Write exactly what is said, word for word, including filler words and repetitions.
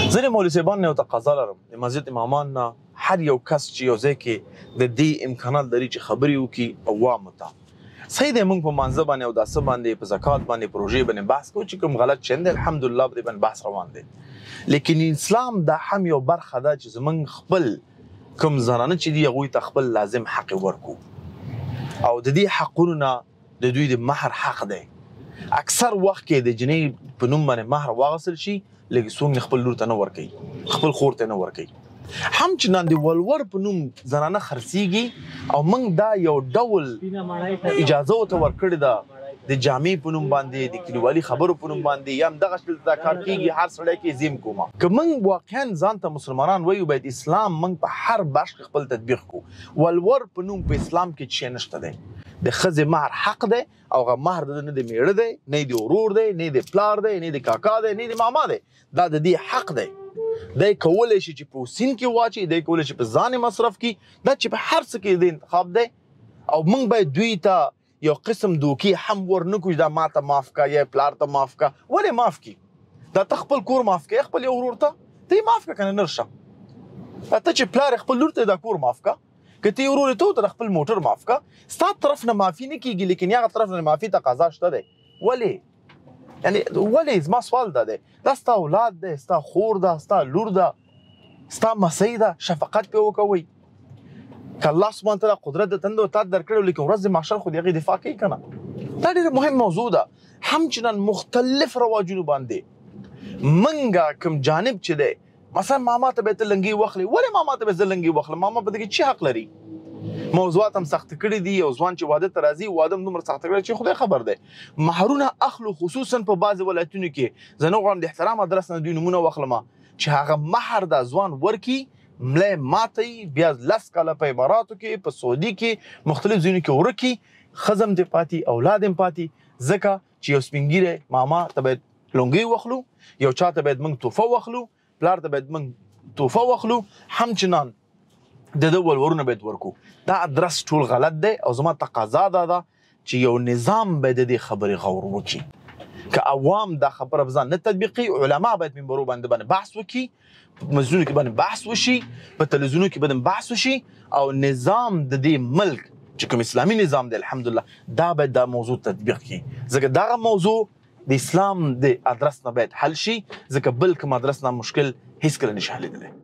ځینې مولوي صاحبان یو تقاضا لرم د مسجد امامان نه هر یو کس چې یو ځای کې د دې امکانات لري چې خبرې وکړي عوامو ته. صحیح دی موږ په مانځه باندې او داسه باندې په زکات باندې پروژې باندې بحث کوو چې کوم غلط شی دی الحمدلله په دې باندې بحث روان دی. لیکن اسلام دا هم یو برخه ده چې زموږ خپل کوم زنانه چې دي هغوی ته خپل لازم حق ورکو او د دې حقونو نه د دوی د مهر حق دی. اکثر وخت کې د جنۍ په نوم باندې مهر واغوستل شي لکه څوک خپل لور ته نه ورکوي خپل خور ته نه ورکوي. هم چې نن د ولور په نوم زنانه خرڅیږي او موږ دا یو ډول اجازه ورته ورکړې ده د جامې په نوم باندې د کلیوالي خبرو په نوم باندې یا همدغه شکل دا کار کېږي هر سړی کې زیم کومه. که موږ واقعا ځان ته مسلمانان وایو باید اسلام موږ په هر بخش کې خپل تطبیق کړو. ولور په نوم په اسلام کې شی نشته دی. د ښځې مهر حق دی او هغه مهر د نه د میړه دی نه د ورور دی نه د پلار دی نه د کاکا دی نه د ماما دی. دا د دې حق دی. دی کولی شي چې په سین کې واچي دی کولی شي په ځان مصرف کړي دا چې په هر څه کې د انتخاب دی او موږ باید دوی ته یو قسم دوکې هم ورنکړو چې دا ما ته معاف کا یا پلار ته معاف کا. ولې معاف کړي؟ دا ته خپل کور معاف کړي خپل یو ورور ته ته یې معاف کړه که نه نرشه. ته چې پلار خپل لور ته دا کور معاف کا که ته یې ورور ته ته خپل موټر معاف کا ستا طرف نه معافي نه کېږي لیکن هغه طرف نه معافي تقاضا شته دی. ولې؟ یعنی ولې زما سوال دا دی دا ستا اولاد دی ستا خور ده ستا لور ده ستا مسۍ ده شفقت پرې وکوئ. که الله سبحانه تعالی قدرت د تنده تا درکړی لیکن ورځ د محشر خو د هغې دفاع کوي که نه. دا ډېره مهم موضوع ده. هم چې نن مختلف رواجونو باندې موږ کوم جانب چې دی مثلا ماما ته به ته لنګي واخلې ولې ماما ته به زه لنګي واخلم ماما په دې کې څه حق لري؟ موضوعات هم سخت کړي دي او ځوان چې واده ته راځي واده هم دومره سخت کړی چې خدای خبر دی. مهرونه اخلو خصوصا په بعضې ولایتونو کې زه نه غواړم د احترام ادرس نه دوی نومونه واخلم چې هغه مهر دا ځوان ورکي ملی ماتی بیا لس کاله په اماراتو کې په سعودي کې مختلف ځایونو کې ورکي ښځه هم دې پاتې اولاد هم پاتې ځکه چې یو سپین ږیری ماما ته باید لونګۍ واخلو یو چا ته باید موږ توفه واخلو پلار ته باید موږ توفه واخلو هم چې نن د ده ولورونه باید ورکو. دا ادرس ټول غلط دی او زما تقاضا دا ده چې یو نظام باید د دې خبرې غور وکړي. که عوام دا خبره په ځان نه تطبیقي علما باید منبرو باندې باندې بحث وکړي په مسجدونو کې باندې بحث وشي په تلویزیونونو کې باندې بحث وشي او نظام د دې ملک چې کوم اسلامي نظام دی الحمدلله دا باید دا موضوع تطبیق کړي ځکه دغه موضوع د اسلام د ادرس نه باید حل شي ځکه بل کوم ادرس نه مشکل هیڅکله نشي حلېدلی.